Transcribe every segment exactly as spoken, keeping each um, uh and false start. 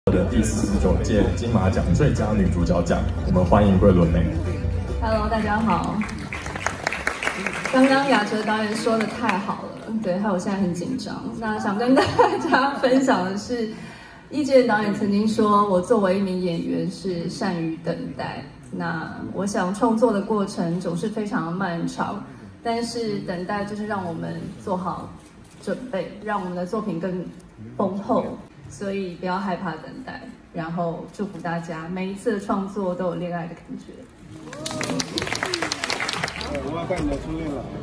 的第四十九届金马奖最佳女主角奖，我们欢迎桂纶镁。 Hello， 大家好。刚刚雅哲导演说的太好了，对，害我现在很紧张。那想跟大家分享的是，易建导演曾经说，我作为一名演员是善于等待。那我想创作的过程总是非常漫长，但是等待就是让我们做好准备，让我们的作品更丰厚。所以不要害怕等待，然后祝福大家每一次的创作都有恋爱的感觉。 我要带你的初恋来。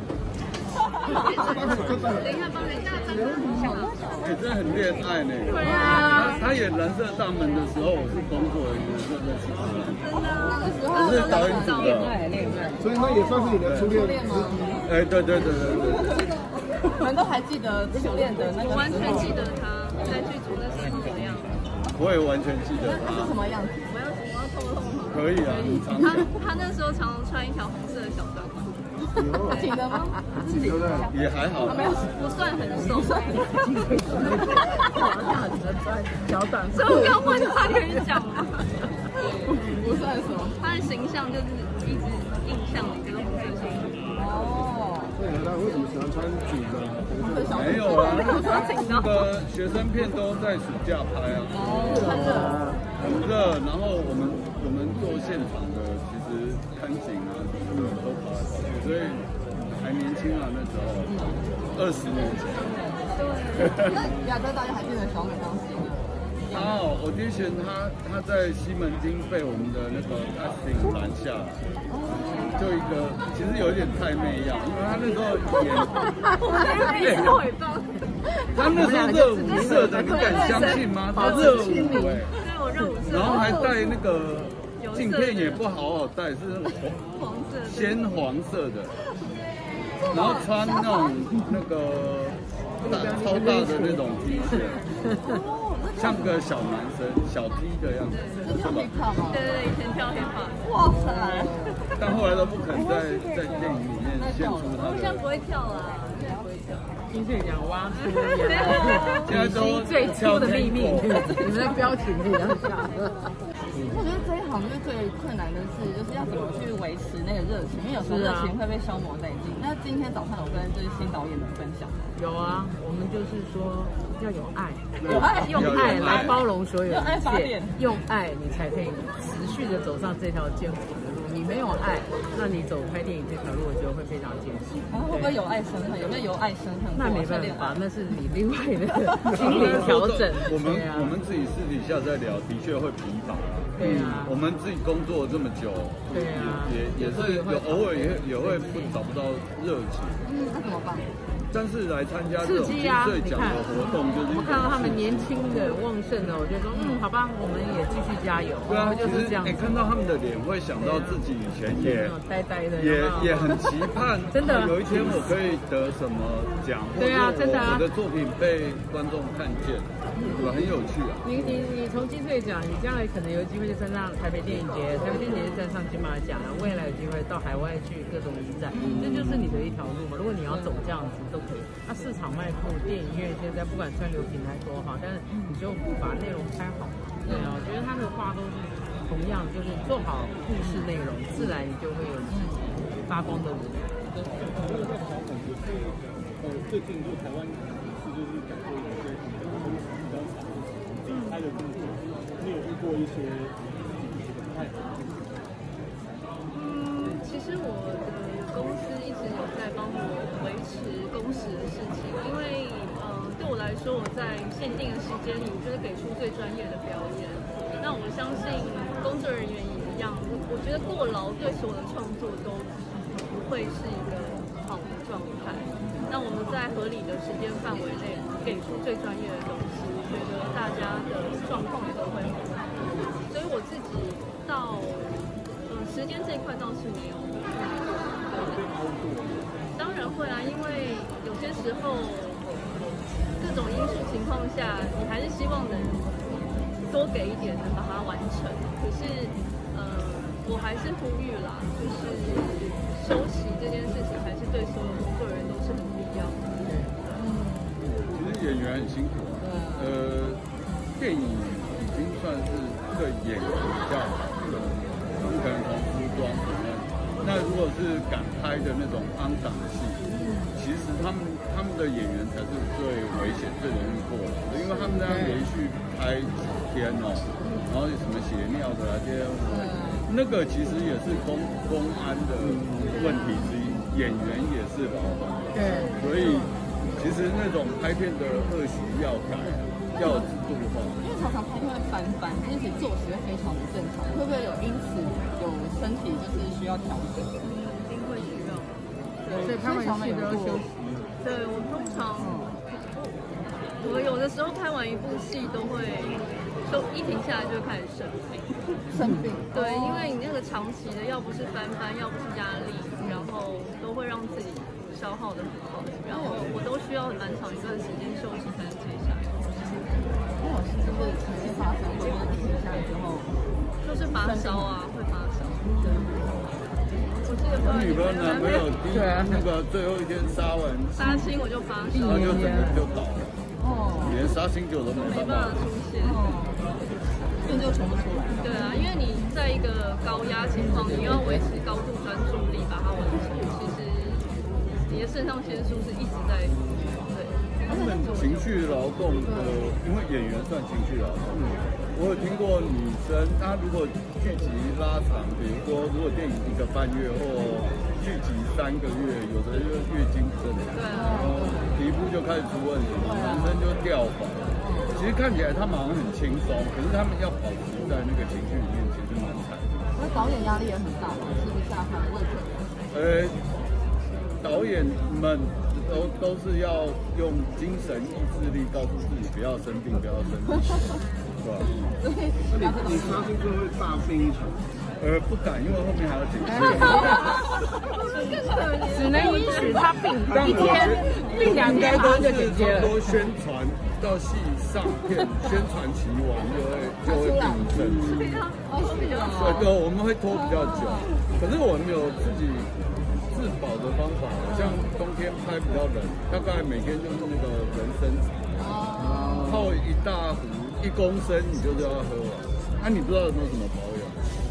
等一下，帮人家真的很像， 哎，真的很恋爱呢。 对啊， 他演《蓝色大门》的时候，我是工作人员，就认识他了。 真的，那时候我是导演组的， 恋爱， 所以他也算是你的初恋吗？哎，对对对对对。 你们都还记得初恋的那个？ 我完全记得他在剧组那时候的样子。 我也完全记得他是什么样子？ 我要我要透露吗？ 可以啊，你常他他那时候常常穿一条红色的小短裤。 记得吗？ 记得也还好， 没有不算很瘦。 小短裤。 所以我刚问他可以讲吗？ 不算什么。 他的形象就是一直印象里就是红色小短裤。 哦。 对，他为什么喜欢穿紧的？没有啊，那个学生片都在暑假拍啊。 哦，很热。 很热，然后我们我们做现场的，其实看景啊，什么都跑来跑去，所以还年轻啊，那时候二十年前。 对。那亚洲大家还记得小美当时吗？ 哦，我之前他他在西门町被我们的那个 casting 拦下来，就一个其实有一点太媚样，因为他那时候演， 我们那边是尾巴。 他那时候热舞社的，你敢相信吗？他热舞哎， 对，我热舞社， 然后还戴那个镜片也不好好戴，是黄色鲜黄色的，然后穿那种那个大超大的那种 T 恤。像个小男生，小 T 的样子， 是跳 hip hop 吗？ 对对，以前跳 hip hop。 哇塞！ 但后来都不肯在在电影里面献出他的。 现在不会跳了，现在不会跳。 金穗奖挖出原来现在都最初的秘密，你们的标题是这样下的。 我觉得这一行就是最困难的是，就是要怎么去维持那个热情，因为有时候热情会被消磨殆尽。那今天早上我跟就是新导演们分享， 有啊，我们就是说要有爱， 有爱， 用爱来包容所有一用爱发切， 电， 用爱你才可以持续的走上这条艰苦的路。你没有爱，那你走拍电影这条路，我觉得会非常艰辛。 然后会不会有爱生恨？有没有由爱生恨？ 那没办法，那是你另外的心理调整。 我们我们自己私底下在聊，的确会疲乏。 对啊， 我们自己工作这么久， 对啊， 也也是有偶尔也也会找不到热情。 嗯，那怎么办？ 但是来参加这种金穗奖的活动，就是我们看到他们年轻的、旺盛的，我就说，嗯，好吧，我们也继续加油。 对啊， 就是这样。 你看到他们的脸，会想到自己以前也呆呆的， 也也很期盼， 真的有一天我可以得什么奖， 对啊，真的啊， 我的作品被观众看见，对吧？很有趣啊。 你你你从金穗奖，你将来可能有机会就站上台北电影节，台北电影节就站上金马奖，未来有机会到海外去各种影展，这就是你的一条路嘛。如果你要走这样子都可以。那市场卖酷，电影院现在不管串流平台多好，但是你就把内容拍好嘛。对啊，我觉得他的话都是同样，就是做好故事内容，自然你就会有发光的人。 呃，最近就台湾是就是感觉有些比较长离开的工作，你有遇过一些不太好的？ 嗯，其实我的公司一直有在帮我维持工时的事情，因为呃，对我来说，我在限定的时间里，就是给出最专业的表演。那我相信工作人员也一样，我觉得过劳对所有的创作都不会是一个好的状态。那我们在合理的时间范围内给出最专业的东西，我觉得大家的状况都会很好。所以我自己到呃时间这一块倒是没有。当然会啊，因为有些时候各种因素情况下，你还是希望能多给一点，能把它完成。可是，呃，我还是呼吁啦，就是休息这件事情，还是对所有工作人员都是很必要的。 其实演员很辛苦，呃，电影经算是对演员比较好的，他们可能从服装里面。那如果是敢拍的那种肮脏戏，其实他们他们的演员才是最危险、最容易过劳的，因为他们这样连续拍几天哦，然后有什么血尿的啊这些，那个其实也是公公安的问题之一，演员也是老板， 对， 所以其实那种拍片的恶习要改，要制度化。 因为常常拍片会翻版，这些作息会非常的正常，会不会有因此有身体就是需要调整？ 一定会需要。 所以拍完戏都要休息。 对，我通常，我有的时候拍完一部戏都会，都一停下来就会开始生病。 生病。 对，因为你那个长期的，要不是翻班，要不是压力，然后都会让自己消耗的很好，然后我都需要很蛮长一段时间休息才能接下来。 那我是就是持续发生，或者是停下来之后， 就是发烧啊，会发烧。对。我记得不知道女朋友男朋友第对啊那个最后一天杀完， 杀青我就发烧， 然后就整个就倒了， 哦， 连杀青酒都没没办法办法。出现。 病就全部出来了。 对啊，因为你在一个高压情况，你要维持高度专注力把它完成，其实你的肾上腺素是一直在对。 他们情绪劳动的，因为演员算情绪劳动。我有听过女生，她如果剧集拉长，比如说如果电影一个半月或剧集三个月，有的就月经不正常，然后皮肤就开始出问题，男生就掉发。其实看起来他们好像很轻松，可是他们要保持在那个情绪里面，其实蛮惨的。 那导演压力也很大嘛，吃不下饭，胃疼。 呃，导演们都都是要用精神意志力告诉自己不要生病，不要生病，是吧？ 那你你相信就会大病一场？ 呃，不敢，因为后面还要紧只能允许他病但一天，病两应该天马上就都是剪接了。 差不多宣传到戏上片，宣传期完就会就会病症。对对，我们会拖比较久，可是我们有自己自保的方法，像冬天拍比较冷，大概每天就是那个人参茶，泡一大壶一公升，你就是要喝完。那、啊、你不知道有没有什么保养？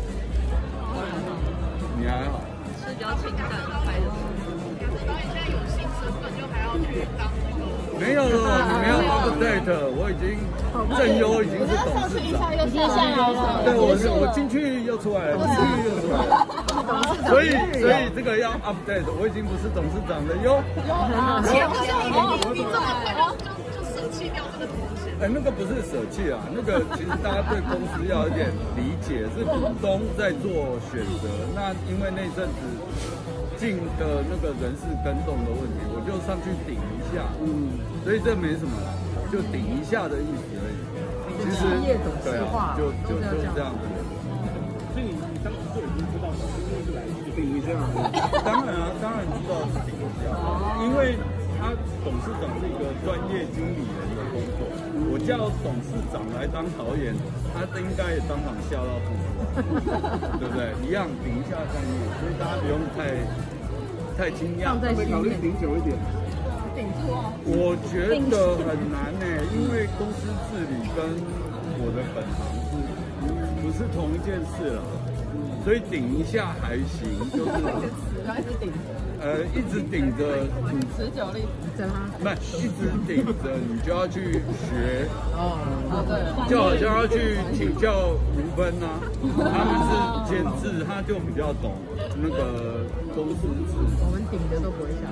你还好， 是比较清淡拍的。 导演现在有新身份，就还要去当那个。 没有了，你没有 update， 我已经正优已经是董事长， 又接下来了。 对，我是我进去又出来了，进去又出来了，所以所以这个要 update， 我已经不是董事长了哟。 你你这么快就就舍弃掉这个头衔？ 哎，那个不是舍弃啊，那个其实大家对公司要有点理解，是股东在做选择。那因为那阵子进的那个人事更动的问题，我就上去顶一下，嗯，所以这没什么，就顶一下的意思而已。其实对啊，就就就这样子。 所以你你当时就已经知道，就是来顶一下。 当然啊，当然知道是顶一下，因为他董事长是一个专业经理人的工作，我叫董事长来当导演，他应该也当场笑到不行，对不对？一样顶一下专业，所以大家不用太太惊讶。 会考虑顶久一点。 顶住哦。 我觉得很难呢、欸，因为公司治理跟我的本行是不是同一件事了，所以顶一下还行，就是然后一直顶， 呃一直顶着，你持久力。 真吗？ 不是一直顶着，你就要去学， 哦， 哦，对， 就好像要去请教吴芬啊，他们是监制，他就比较懂那个公司制。 我们顶的都不会下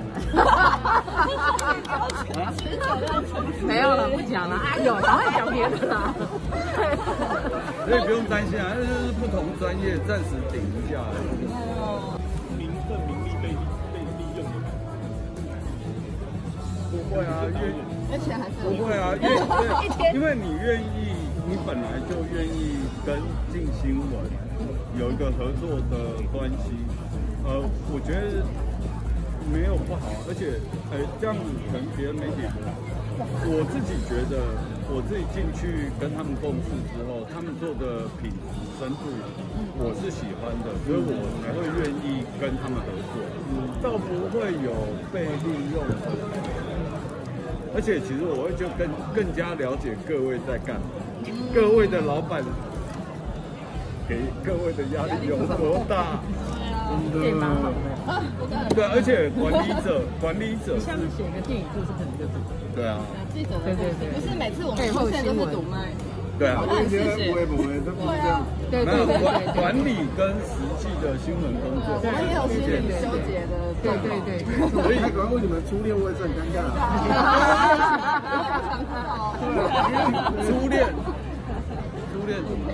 来。没有了，不讲了。哎呦，赶快讲别的啦。 所以不用担心啊，那就是不同专业暂时顶一下而已。 名分名利被被利用的感不会啊，愿而且还是不会啊，愿对，因为你愿意，你本来就愿意跟镜新闻有一个合作的关系，呃，我觉得没有不好，而且呃这样子可能别人没解决。我自己觉得，我自己进去跟他们共事之后，他们做的品质深度，我是喜欢的，所以我才会愿意跟他们合作，倒不会有被利用的。而且其实我会就更更加了解各位在干嘛。 各位的老板给各位的压力有多大？ 对，蛮好的。 对，而且管理者，管理者下面写一个电影故事，可能就读。 对啊， 记者的故事，不是每次我们出现都是堵麦。 对啊， 我以前不会不会，都不是这样。 对对对管管理跟实际的新闻工作， 我也有心理纠结的。 对对对， 所以他可能为你们初恋会是很尴尬。 初恋，初恋怎么？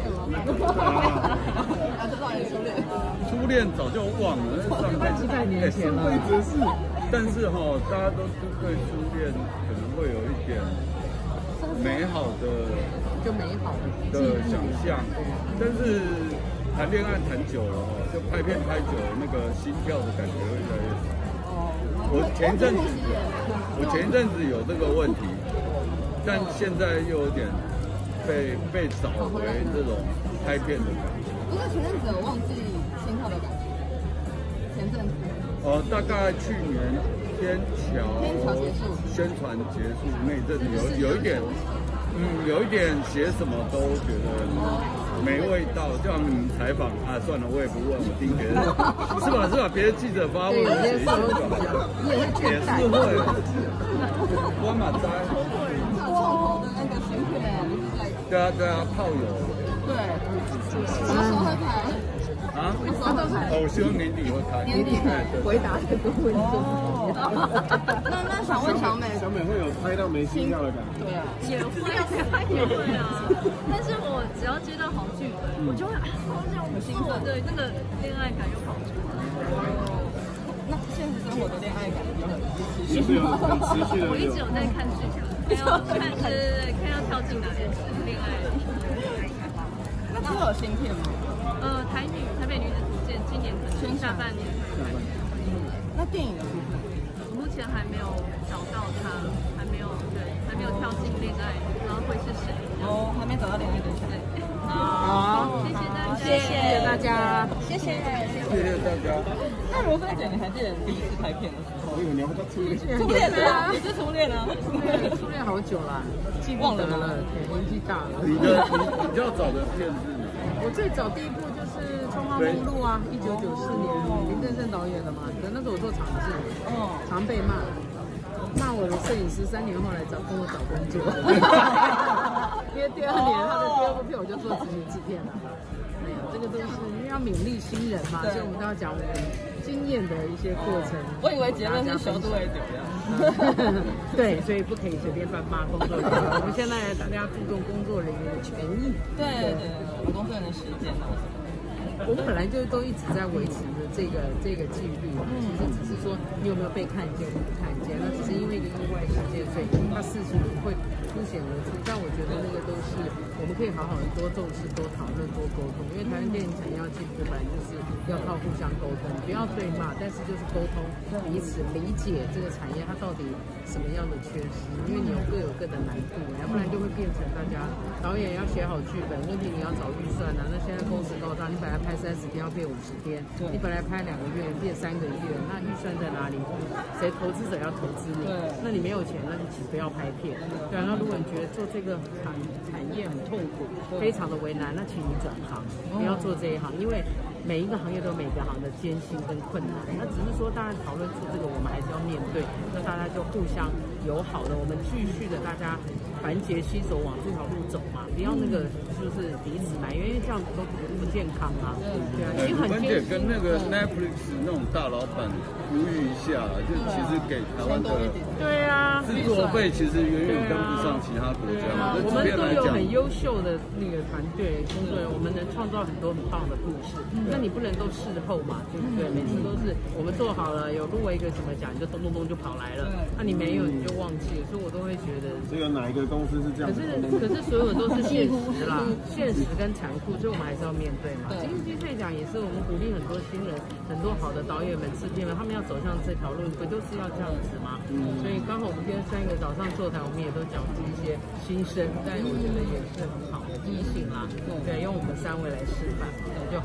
啊，这少年初恋。 初恋早就忘了，上辈子几百年前了。 是， 但是哈、哦，大家都是对初恋可能会有一点美好的就美好的想象，但是谈恋爱谈久了哈、哦，就拍片拍久了，那个心跳的感觉会越来越少。我前一阵子，我前一阵子有这个问题，但现在又有点被被找回这种拍片的感觉。 不过前阵子我忘记心跳的感觉，前阵子。 哦，大概去年天桥天桥结束宣传结束那阵子有有一点，嗯，有一点写什么都觉得没味道，叫你采访啊，算了，我也不问，我听别人，是吧？是吧？别的记者发问，我写一写吧， 你也会也是会，关马斋， 冲头的那个芯片， 对啊对啊，炮友， 对，什么时候会拍？ 啊，哦，希望年底会开。 年底开。 回答这个问题。 哦。那那想问小美， 小美会有拍到没心跳的感觉？ 对啊， 也会也会啊。但是我只要接到好剧本，我就会啊，好想兴奋，对那个恋爱感又跑出来。 那现实生活的恋爱感有很持续有很持续的。 我一直有在看剧本，看要看对对对，看要跳进哪里恋爱。 那之后有新片吗？ 呃，台女台北女子图鉴，今年可能下半年会拍。 那电影的部分， 目前还没有找到他，还没有对，还没有跳进恋爱，然后会是谁？ 哦，还没找到恋爱对象。 好， 谢谢大家， 谢谢大家， 谢谢， 谢谢大家。 那罗菲姐，你还记得你第一次拍片的时候？ 我以为你要叫初恋。 初恋啊，你是初恋啊？ 初恋好久了，记不得了，年纪大了。 你的你比较早的片是哪？ 我最早第一部就是《冲花梦露》啊，一九九四年林正盛导演的嘛。可那时候我做场记，哦，常被骂，骂我的摄影师三年后来找跟我找工作，因为第二年他的第二部片我就做执行制片了。没有，这个都是因为要勉励新人嘛，所以我们都要讲我们经验的一些过程。 我以为结论是小度会丢呀。 对，所以不可以随便谩骂工作人员。我们现在大家注重工作人员的权益。 对对对，工作人员的时间啊。 我们本来就都一直在维持着这个这个纪律嘛，其实只是说你有没有被看见或不看见，那只是因为一个意外事件，所以它事情会凸显而出。但我觉得那个都是我们可以好好的多重视、多讨论、多沟通，因为台湾电影产业要进步，本来就是要靠互相沟通，不要对骂，但是就是沟通，彼此理解这个产业它到底什么样的缺失，因为你有各有各的难度，要不然就会变成大家导演要写好剧本，问题你要找预算啊，那现在工时高涨，你本来拍三十天要变五十天，你本来拍两个月变三个月，那预算在哪里？谁投资者要投资你？那你没有钱，那你请不要拍片。对啊，那如果你觉得做这个产产业很痛苦，非常的为难，那请你转行，不要做这一行，因为每一个行业都有每个行的艰辛跟困难。那只是说，当然讨论出这个，我们还是要面对。那大家就互相友好的，我们继续的大家团结携手往这条路走嘛，不要那个就是彼此埋怨，因为这样子都不健康啊。对啊，已经很芬姐跟那个 Netflix 那种大老板呼吁一下，就其实给台湾的对啊制作费其实远远跟不上其他国家嘛。 我们都有很优秀的那个团队工作人员，我们能创造很多很棒的故事。那你不能都事后嘛，对不对？每次都是我们做好了，有入围一个什么奖，你就咚咚咚就跑来了。那你没有你就忘记了，所以我都会觉得这个哪一个公司是这样？ 可是可是所有都是现实啦，现实跟残酷，所以我们还是要面对嘛。金鸡赛奖也是我们鼓励很多新人，很多好的导演们、制片们，他们要走向这条路，不就是要这样子吗？嗯，所以刚好我们今天三个早上座谈，我们也都讲出一些心声，但我觉得也是很好的提醒啦。对，用我们三位来示范，那就好了。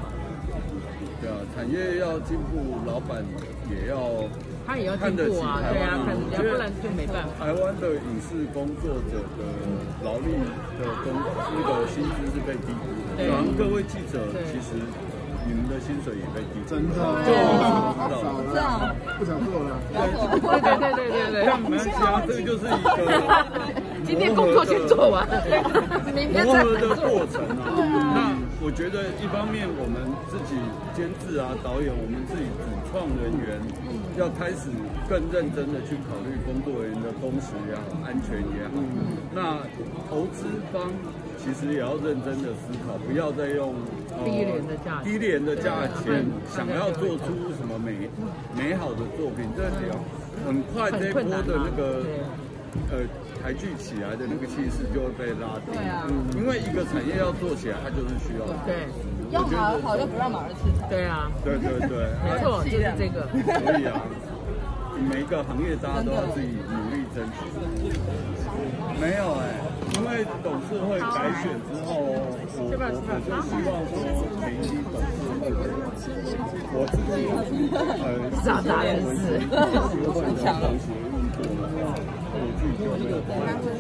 对啊，产业要进步，老板也要他也要进步啊，对啊，看要不然就没办法。 台湾的影视工作者的劳力的工那个薪资是被低估的，然后各位记者其实。你们的薪水也被低， 真的， 就这样不想做了。 对对对对对对， 但没关系啊，这个就是一个今天工作先做完，明天再磨合的过程啊。那我觉得一方面我们自己监制啊、导演，我们自己主创人员要开始更认真的去考虑工作人员的工时也好、安全也好。那投资方其实也要认真的思考，不要再用。 低廉的价低廉的价钱，想要做出什么美美好的作品，这得很快这一波的那个呃台剧起来的那个气势就会被拉低。 对啊， 因为一个产业要做起来，它就是需要对，要马儿好又不让马儿吃草。 对啊， 对对对， 没错，就是这个。 所以啊，每一个行业大家都要自己努力争取。没有哎、欸，因为董事会改选之后，我我我就希望说，每一董事会的我自己呃， 傻大人士， 协会的同学运作的话，我自己就没有关系。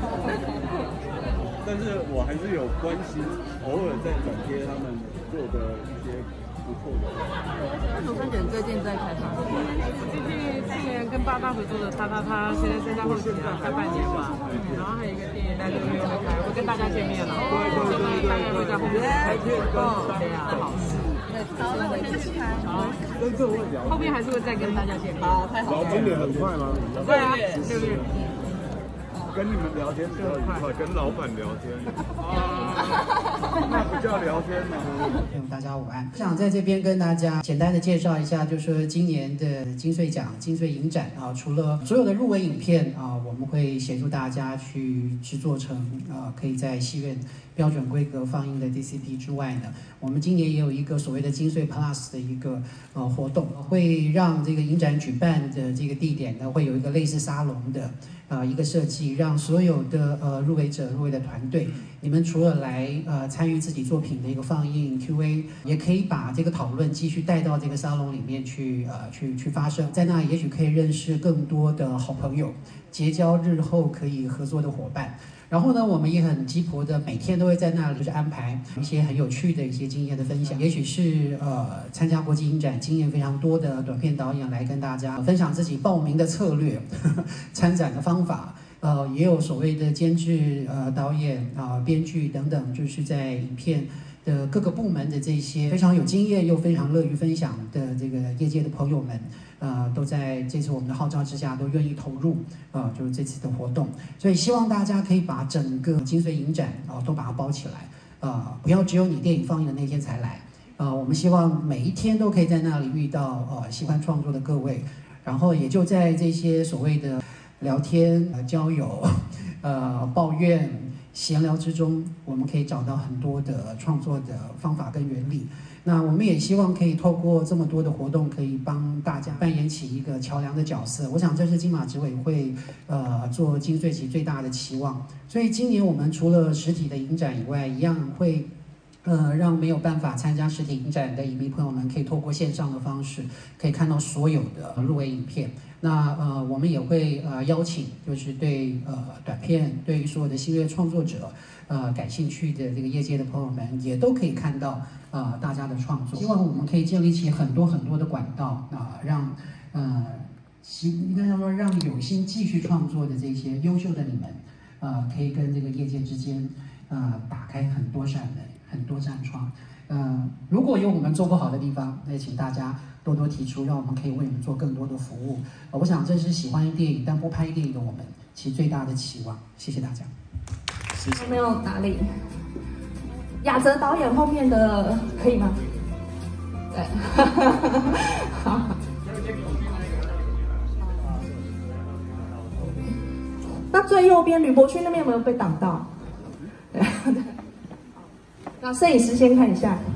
但是我还是有关心，偶尔在转贴他们做的一些不错的。 那卢三姐最近在开发？ 最近去年跟八大合作的他他他，现在正在后期啊，快半年吧。然后还有一个电影在六月会开，会跟大家见面了。对对对，大概会在后面开片。哦，对呀，好事。 好，那我先去看。 好，后面还是会再跟大家见面。 好，太好了。 今年很快吗？ 对啊，六月。 跟你们聊天比较愉快，跟老板聊天，那不叫聊天嘛。 大家午安，想在这边跟大家简单的介绍一下，就是说今年的金穗奖、金穗影展啊，除了所有的入围影片啊，我们会协助大家去制作成啊，可以在戏院标准规格放映的 D C P 之外呢，我们今年也有一个所谓的金穗 Plus 的一个呃活动，会让这个影展举办的这个地点呢，会有一个类似沙龙的。呃，一个设计，让所有的呃入围者、入围的团队，你们除了来呃参与自己作品的一个放映 Q A， 也可以把这个讨论继续带到这个沙龙里面去，呃，去去发生，在那也许可以认识更多的好朋友，结交日后可以合作的伙伴。然后呢，我们也很鸡婆的，每天都会在那里就是安排一些很有趣的一些经验的分享，也许是呃参加国际影展经验非常多的短片导演来跟大家分享自己报名的策略、呵呵参展的方法。呃，也有所谓的监制、呃导演啊、呃、编剧等等，就是在影片的各个部门的这些非常有经验又非常乐于分享的这个业界的朋友们。呃，都在这次我们的号召之下，都愿意投入，呃，就是这次的活动，所以希望大家可以把整个金穗影展啊、呃，都把它包起来，呃，不要只有你电影放映的那天才来，呃，我们希望每一天都可以在那里遇到呃喜欢创作的各位，然后也就在这些所谓的聊天、呃、交友、呃抱怨、闲聊之中，我们可以找到很多的创作的方法跟原理。那我们也希望可以透过这么多的活动，可以帮大家扮演起一个桥梁的角色。我想这是金马执委会呃做金穗期最大的期望。所以今年我们除了实体的影展以外，一样会呃让没有办法参加实体影展的影迷朋友们，可以透过线上的方式，可以看到所有的入围影片。那呃我们也会呃邀请，就是对呃短片，对于所有的新锐创作者。呃，感兴趣的这个业界的朋友们也都可以看到呃大家的创作。希望我们可以建立起很多很多的管道啊、呃，让呃，应该说让有心继续创作的这些优秀的你们，呃，可以跟这个业界之间呃打开很多扇门、很多扇窗。呃，如果有我们做不好的地方，那请大家多多提出，让我们可以为你们做更多的服务。呃、我想这是喜欢电影但不拍电影的我们其实最大的期望。谢谢大家。 有没有打理？雅泽导演后面的可以吗？对，好。那最右边吕伯勋那边有没有被挡到？对，那摄影师先看一下。